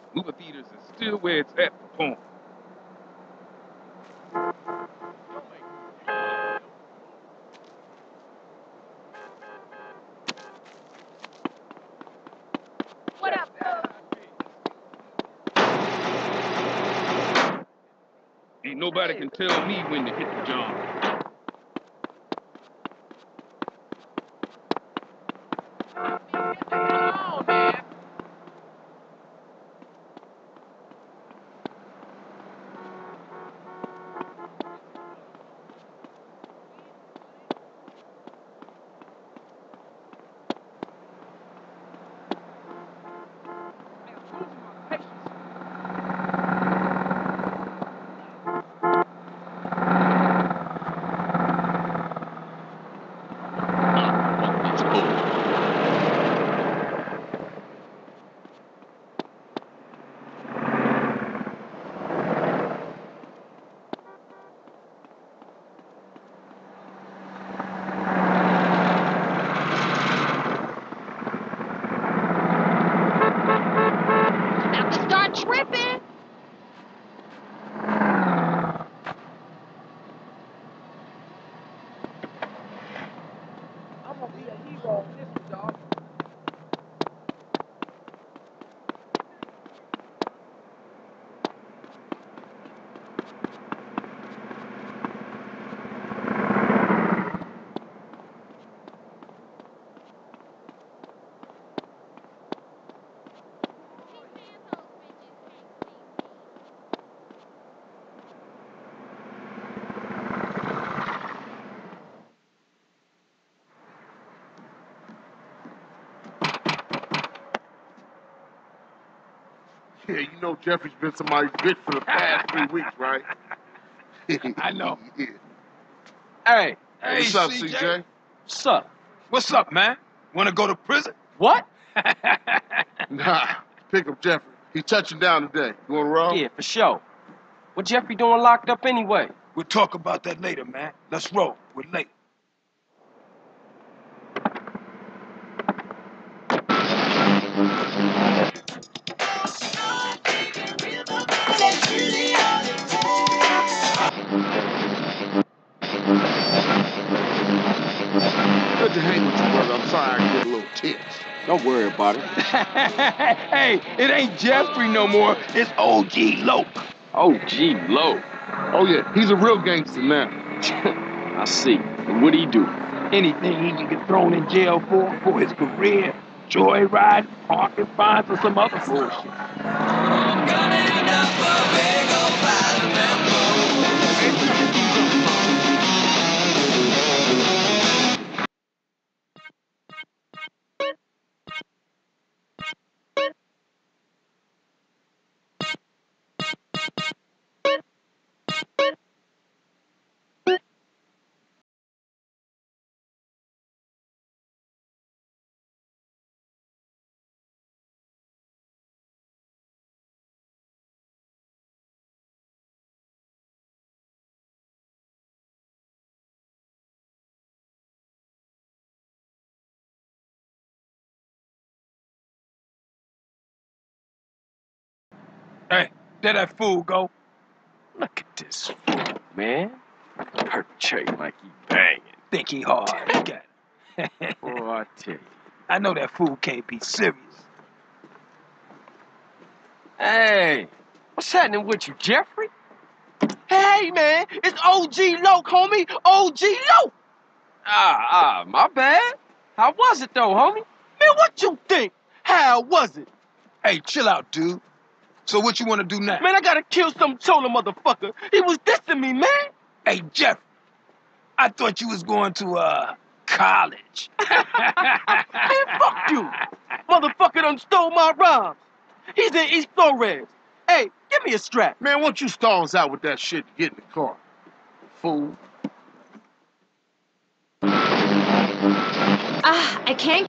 Movie theaters is still where it's at for porn. What up, Ain't nobody can tell me when to hit the John. Start tripping. I'm gonna be a hero in this one, dog. Yeah, you know Jeffrey's been somebody's bitch for the past 3 weeks, right? I know. Yeah. Hey, What's up, CJ? what's up? What's up, man? Wanna go to prison? What? Nah, pick up Jeffrey. He's touching down today. You wanna roll? Yeah, for sure. What Jeffrey doing locked up anyway? We'll talk about that later, man. Let's roll. We're late. Good to hang with you, brother. I'm sorry I get a little tense. Don't worry about it. Hey, it ain't Jeffrey no more. It's OG Loke. OG Low. Oh, yeah, he's a real gangster now. I see. And what'd he do? Anything he can get thrown in jail for his career, joyride, parking fines, or some other bullshit. Hey, there that fool go. Look at this fool, man. Perpetrating like he banging. Think he hard. He got it. Boy, I tell you. I know that fool can't be serious. Hey, what's happening with you, Jeffrey? Hey, man, it's OG Loke, homie. OG Loke. My bad. How was it though, homie? Man, what you think? How was it? Hey, chill out, dude. So what you want to do now? Man, I gotta kill some chola motherfucker. He was dissing me, man. Hey, Jeff, I thought you was going to, college. Man, fuck you. Motherfucker done stole my rhymes. He's in East Flores. Hey, give me a strap. Man, why don't you stall us out with that shit and get in the car? Fool. I can't.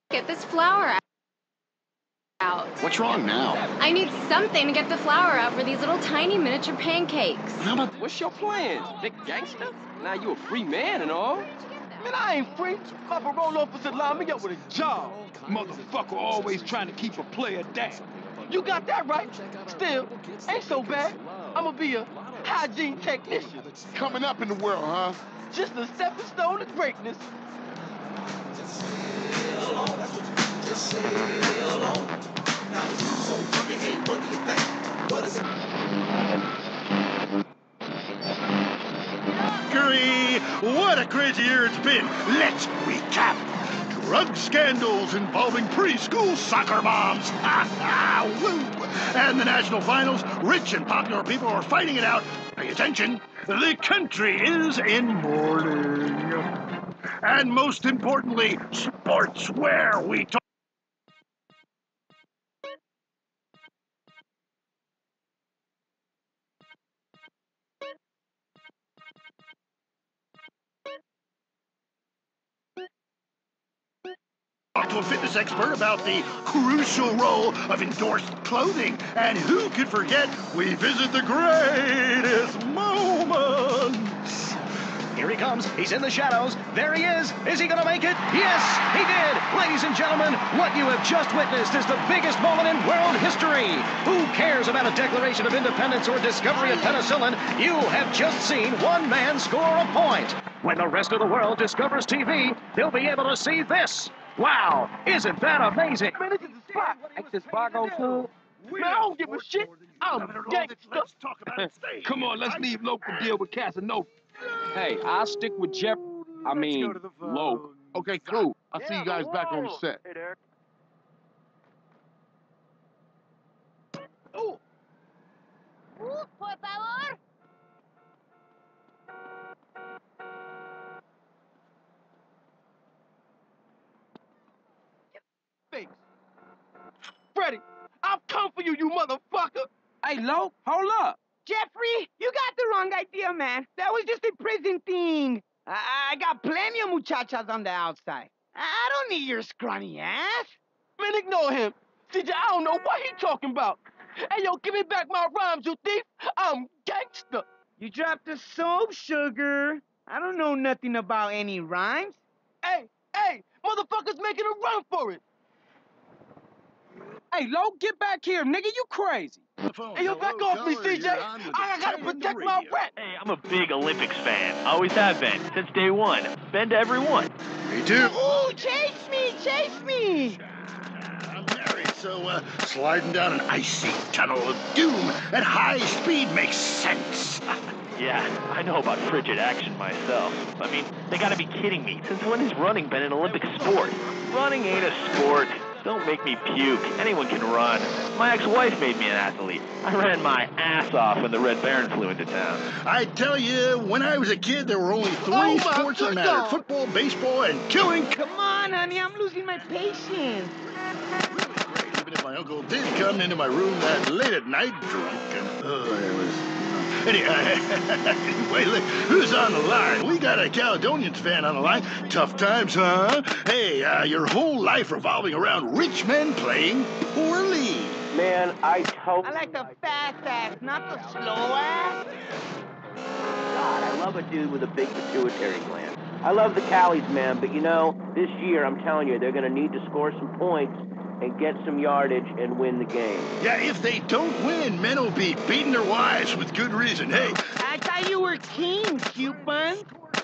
get this flour out. What's wrong now? I need something to get the flour out for these little tiny miniature pancakes. How about What's your plans, big gangster? Now you a free man and all. Man, I ain't free. My parole officer lined me up with a job. Motherfucker always trying to keep a player down. You got that right. Still, ain't so bad. I'ma be a hygiene technician. Coming up in the world, huh? Just a stepping stone to greatness. Mercury, what a crazy year it's been. Let's recap. Drug scandals involving preschool soccer moms. Woo! And the national finals, rich and popular people are fighting it out. Pay attention, the country is in mourning. And most importantly, sports, where we talk. To a fitness expert about the crucial role of endorsed clothing. And who could forget, we visit the greatest moments. Here he comes. He's in the shadows. There he is. Is he going to make it? Yes, he did. Ladies and gentlemen, what you have just witnessed is the biggest moment in world history. Who cares about a Declaration of Independence or discovery of penicillin? You have just seen one man score a point. When the rest of the world discovers TV, they'll be able to see this. Wow, isn't that amazing? Man, this is the spot. Ain't this Bargo's hood? Man, I don't give a shit. I'm gangsta. Let's talk about it. Stay. Come on, let's leave Loke to deal with Casanova. Hey, I'll stick with Jeff. I mean, Loke. Okay, cool. I'll see you guys back on the set. Hey, Derek. Por favor. Face. Freddy, I've come for you, you motherfucker. Hey, Loke, hold up. Jeffrey, you got the wrong idea, man. That was just a prison thing. I got plenty of muchachas on the outside. I don't need your scrawny ass. Man, ignore him. CJ, I don't know what he talking about. Hey, yo, give me back my rhymes, you thief. I'm gangster. You dropped the soap, sugar. I don't know nothing about any rhymes. Hey, motherfuckers making a run for it. Hey, Loke, get back here, nigga. You crazy. Hey, yo, back off me, CJ. I gotta protect my rep. Hey, I'm a big Olympics fan. Always have been, since day one. Been to every one. Me too. Ooh, chase me, chase me. I'm married, so sliding down an icy tunnel of doom at high speed makes sense. Yeah, I know about frigid action myself. I mean, they gotta be kidding me. Since when has running been an Olympic sport? Running ain't a sport. Don't make me puke. Anyone can run. My ex-wife made me an athlete. I ran my ass off when the Red Baron flew into town. I tell you, when I was a kid, there were only three sports that mattered. Football, baseball, and killing. Come on, honey, I'm losing my patience. Really great, even if my uncle did come into my room that late at night drunk and, it was... Anyway, look, who's on the line? We got a Caledonians fan on the line. Tough times, huh? Hey, your whole life revolving around rich men playing poorly. Man, I like the fast ass, not the slow ass. God, I love a dude with a big pituitary gland. I love the Callies, man, but you know, this year, I'm telling you, they're gonna need to score some points and get some yardage and win the game. Yeah, if they don't win, men will be beating their wives with good reason. Hey. I thought you were king, cute bun.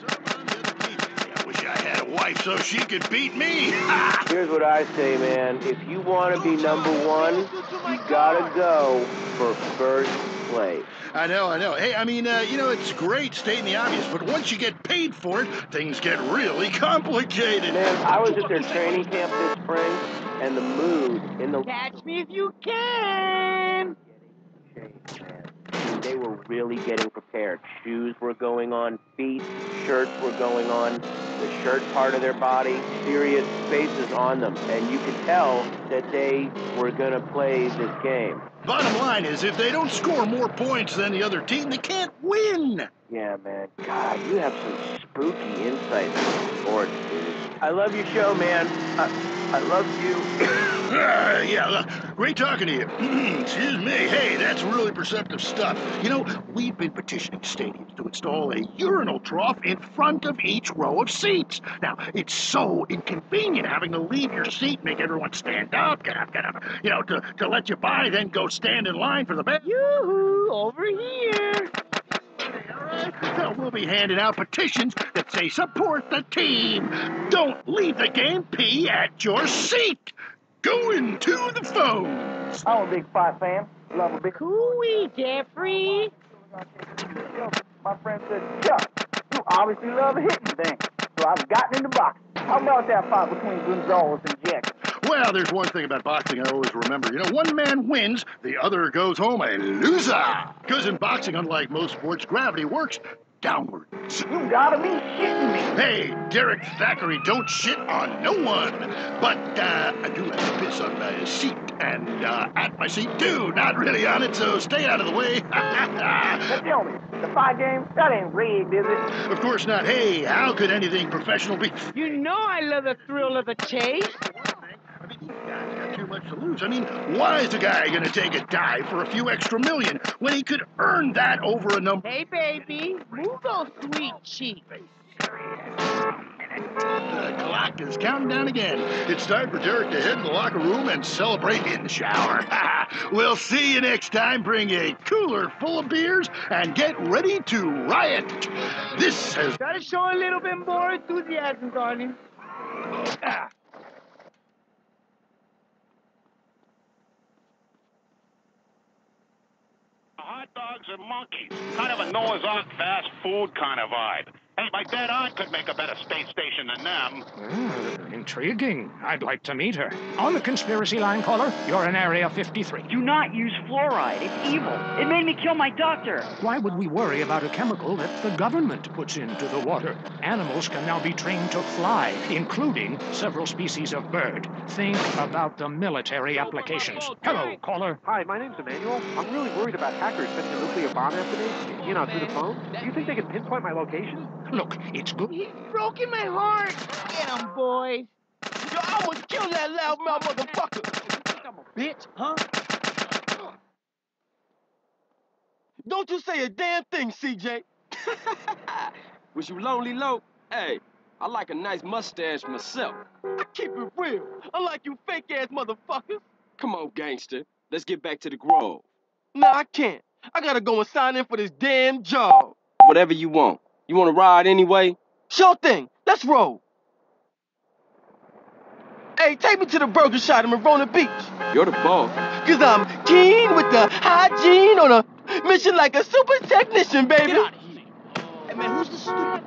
I wish I had a wife so she could beat me. Here's what I say, man. If you want to be number one, you gotta go for first place. I know. Hey, I mean, it's great stating the obvious, but once you get paid for it, things get really complicated. Man, I was at their training camp this spring, and the mood in the... Catch me if you can. They were really getting prepared. Shoes were going on, feet, shirts were going on, the shirt part of their body, serious faces on them, and you could tell that they were going to play this game. Bottom line is, if they don't score more points than the other team, they can't win. Yeah, man. God, you have some spooky insight into sports, dude. I love your show, man. I love you. Yeah, look, great talking to you. Excuse me. Hey, that's really perceptive stuff. You know, we've been petitioning stadiums to install a urinal trough in front of each row of seats. Now, it's so inconvenient having to leave your seat, make everyone stand up, get up, you know, to let you by, then go stand in line for the bed. Yoo-hoo, over here. So we'll be handing out petitions that say support the team. Don't leave the game, pee at your seat. Going to the phones. I'm a big Fight fan. Love a big. Cooey, Jeffrey. My friend said, Chuck, you obviously love hitting things. So I've gotten into boxing. How about that fight between Gonzalez and Jackson? Well, there's one thing about boxing I always remember. You know, one man wins, the other goes home a loser. Because in boxing, unlike most sports, gravity works downwards. You gotta be shitting me. Hey, Derek Thackeray, don't shit on no one. But I do like to piss on my seat and at my seat too. Not really on it, so stay out of the way. Now tell me, the fight game, that ain't rigged, is it? Of course not. Hey, how could anything professional be? You know I love the thrill of the chase. I mean, these guys got too much to lose. I mean, why is a guy gonna take a dive for a few extra million when he could earn that over a number? Hey, baby, move those sweet cheeks. The clock is counting down again. It's time for Derek to head to the locker room and celebrate in the shower. We'll see you next time. Bring a cooler full of beers and get ready to riot. This has... Gotta show a little bit more enthusiasm, darling. Hot dogs and monkeys. Kind of a Noah's Ark fast food kind of vibe. Hey, my dead aunt could make a better space station than them. Intriguing. I'd like to meet her. On the conspiracy line, caller, you're in Area 53. Do not use fluoride. It's evil. It made me kill my doctor. Why would we worry about a chemical that the government puts into the water? Animals can now be trained to fly, including several species of bird. Think about the military applications. Hello, caller. Hi, my name's Emmanuel. I'm really worried about hackers sending a nuclear bomb after me, through the phone. Do you think they can pinpoint my location? Look, it's good. He's broken my heart. Get him, boys. Yo, I'm gonna kill that loudmouth motherfucker. I'm a bitch, huh? Don't you say a damn thing, CJ. Was you lonely, Lo? Hey, I like a nice mustache myself. I keep it real. Unlike you fake-ass motherfuckers. Come on, gangster. Let's get back to the Grove. Nah, I can't. I gotta go and sign in for this damn job. Whatever you want. You want to ride anyway? Sure thing. Let's roll. Hey, take me to the Burgershot in Marona Beach. You're the boss. Cause I'm keen with the hygiene on a mission like a super technician, baby. Get out of here. Hey, man, who's the stupid?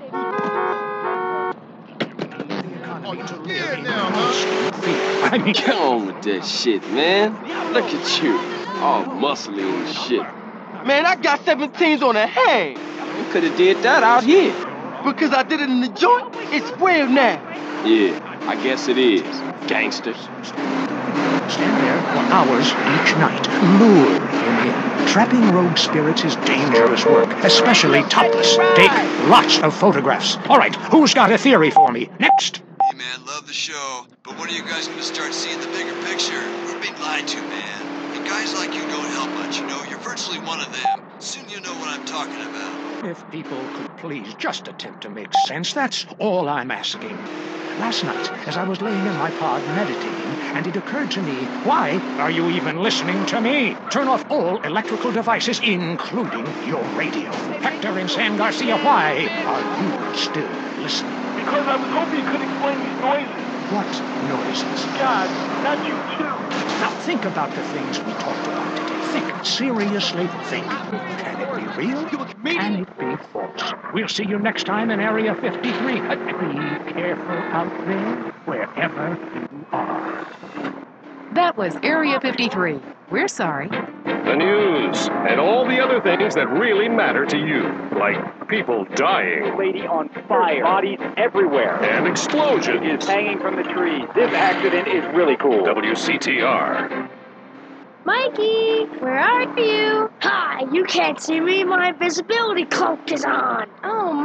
Here now, huh? I mean, Get on with that shit, man. Look at you. All muscly and shit. Man, I got 17s on a hang. You could have did that out here. Because I did it in the joint, it's real now. Yeah, I guess it is. Gangster. stand there for hours each night, lured him in. Trapping rogue spirits is dangerous work, especially topless. Take lots of photographs. All right, who's got a theory for me? Next. Hey, man, love the show, but when are you guys going to start seeing the bigger picture? We're being lied to, man. And guys like you don't help much, you know? You're virtually one of them. Soon you'll know what I'm talking about. If people could please just attempt to make sense, that's all I'm asking. Last night, as I was laying in my pod meditating, and it occurred to me, why are you even listening to me? Turn off all electrical devices, including your radio. Hector and San Garcia, why are you still listening? Because I was hoping you could explain these noises. What noises? God, not you too. Now think about the things we talked about today. Think, seriously think. Can it be real? Can it be false? We'll see you next time in Area 53. Be careful out there, wherever you are. That was Area 53. We're sorry. The news and all the other things that really matter to you, like people dying. Lady on fire. Bodies everywhere. And explosions. Is hanging from the trees. This accident is really cool. WCTR. Mikey, where are you? Hi, you can't see me. My invisibility cloak is on. Oh,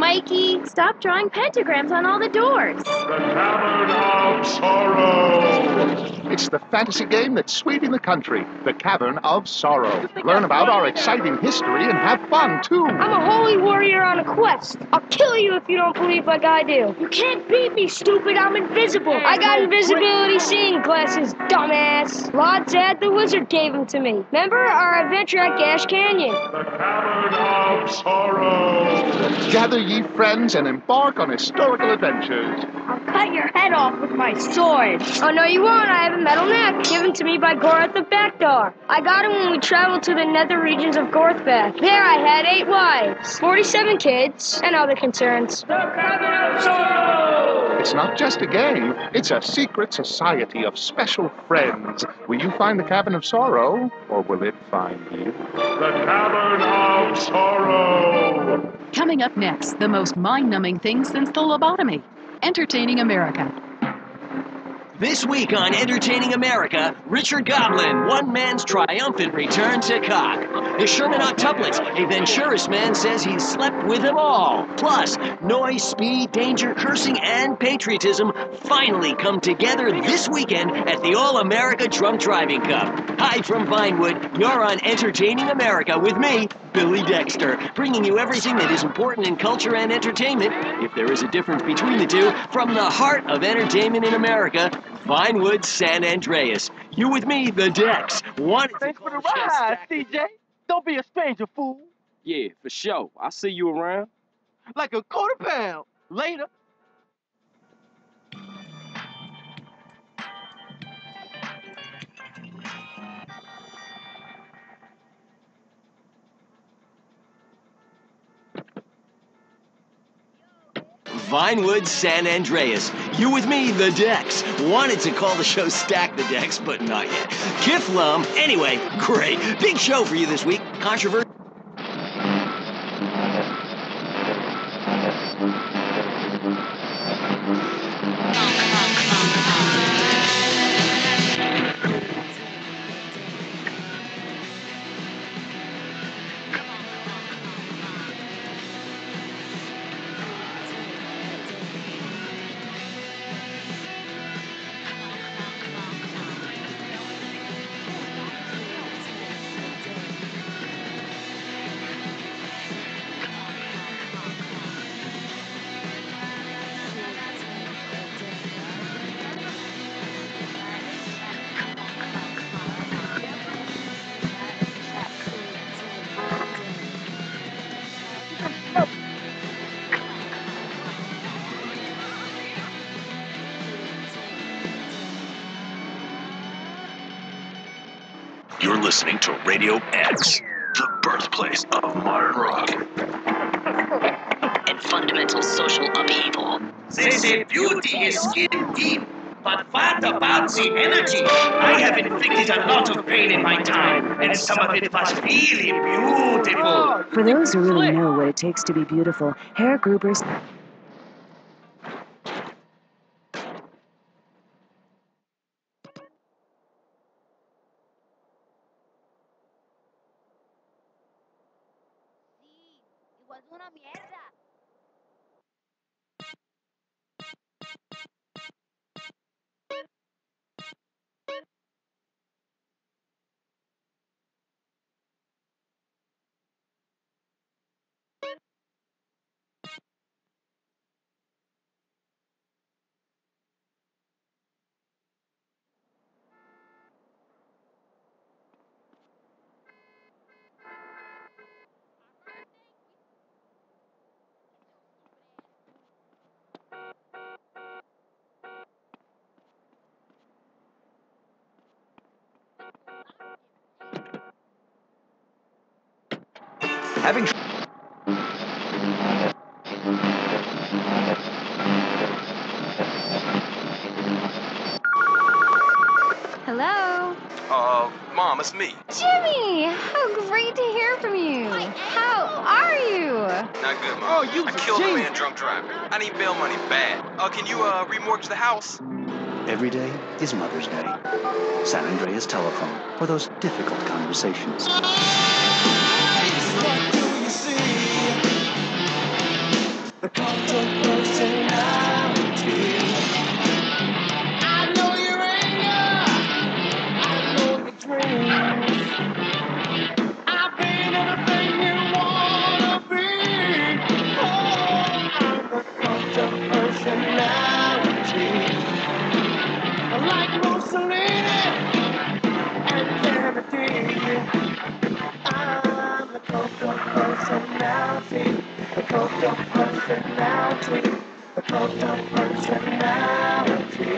Mikey, stop drawing pentagrams on all the doors. The Cavern of Sorrow. It's the fantasy game that's sweeping the country, the Cavern of Sorrow. Learn about our exciting history and have fun, too. I'm a holy warrior on a quest. I'll kill you if you don't believe like I do. You can't beat me, stupid. I'm invisible. I got invisibility seeing glasses, dumbass. Lord Zad the Wizard gave them to me. Remember our adventure at Gash Canyon? The Cavern of Sorrow. Gather ye friends and embark on historical adventures. I'll cut your head off with my sword. Oh, no, you won't. I have a metal neck given to me by Gore at the back door. I got him when we traveled to the nether regions of Gorthbath. There I had 8 wives, 47 kids, and other concerns. The Cavern of Sorrow! It's not just a game, it's a secret society of special friends. Will you find the Cavern of Sorrow, or will it find you? The Cavern of Sorrow. Coming up next, the most mind-numbing thing since the lobotomy. Entertaining America. This week on Entertaining America, Richard Goblin, one man's triumphant return to cock. The Sherman octuplets, a Venturis man says he's slept with them all. Plus, noise, speed, danger, cursing, and patriotism finally come together this weekend at the All-America Drunk Driving Cup. Hi from Vinewood, you're on Entertaining America with me, Billy Dexter, bringing you everything that is important in culture and entertainment, if there is a difference between the two, from the heart of entertainment in America, Vinewood, San Andreas. You with me, the Dex. Thanks for the ride, CJ. Don't be a stranger, fool. Yeah, for sure. I'll see you around. Like a £1/4. Later. Vinewood, San Andreas. You with me, the Dex. Wanted to call the show Stack the Dex, but not yet. Kiflum. Anyway, great. Big show for you this week. Controversy. You're listening to Radio X, the birthplace of modern rock and fundamental social upheaval. They say beauty is skin deep, but what about the energy? I have inflicted a lot of pain in my time, and some of it was really beautiful. For those who really know what it takes to be beautiful, Hair Gruber's Having Hello? Mom, it's me. Jimmy! How great to hear from you. How are you? Not good, Mom. Oh, you I killed a genius. man drunk driving. I need bail money bad. Can you remortgage the house? Every day is Mother's Day. San Andreas Telephone for those difficult conversations. Like Mussolini and Kennedy, I'm a cult of personality, a cult of personality, a cult of personality.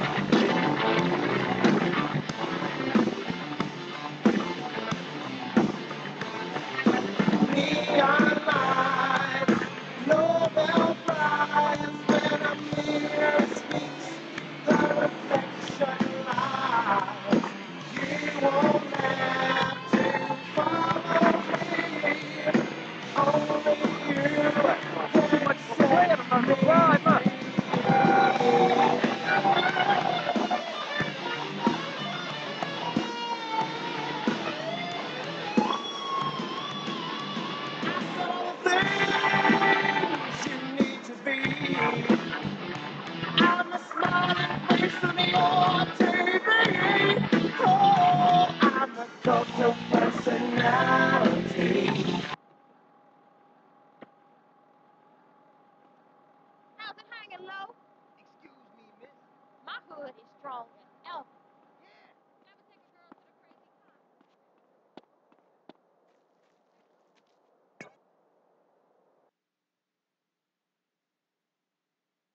Neon lights, Nobel Prize, when a mirror speaks, the reflection lies. You won't have to follow me, only you can set me free. Things you need to be. I'm the smiling face on your TV. Oh, I'm the cult of personality. How's it hanging low? Excuse me, miss. My hood is strong